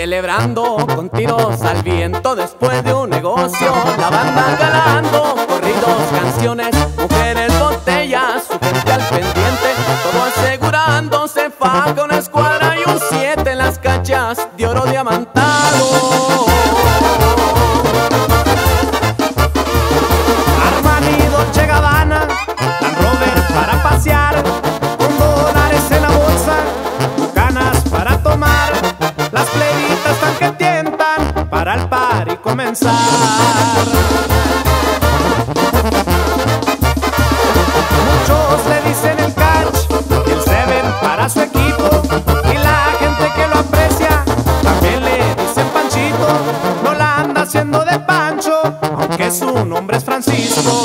celebrando con tiros al viento después de un negocio. La banda calando, corridos, canciones, mujeres, botellas, su gente al pendiente, todo asegurándose, faca, una escuadra y un 7 en las cachas de oro diamantado. Armani, Dolce Gabbana, Land Rover para pasear, con dólares en la bolsa, ganas para tomar, las plebitas tan que tientan para el party comenzar. Muchos le dicen el catch y el seven para su equipo, y la gente que lo aprecia también le dicen Panchito. No la anda haciendo de Pancho, aunque su nombre es Francisco.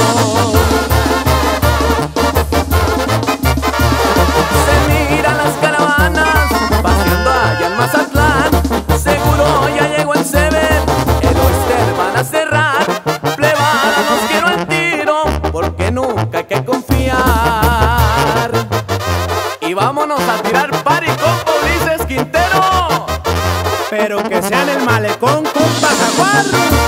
Se miran las caravanas paseando allá en Mazatlán, seguro ya llegó el Seven, el Oyster van a cerrar. Plebada, los quiero al tiro porque nunca hay que confiar. Y vámonos a tirar party con Ulises Quintero, Pero que sea en el malecón, compa Jaguar.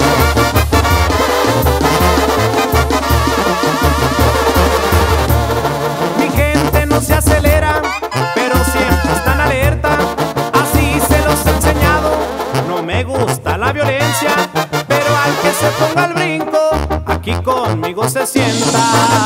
Mi gente no se acelera, pero siempre están alerta. Así se los he enseñado, no me gusta la violencia, pero al que se ponga al brinco, aquí conmigo se sienta.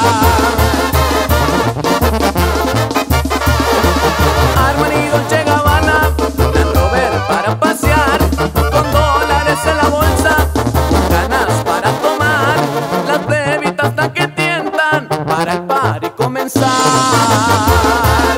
Armani, Dolce Gabbana, Land Rover para pasear, con dólares en la bolsa, ganas para tomar, las bebitas tan que tientan para el party comenzar.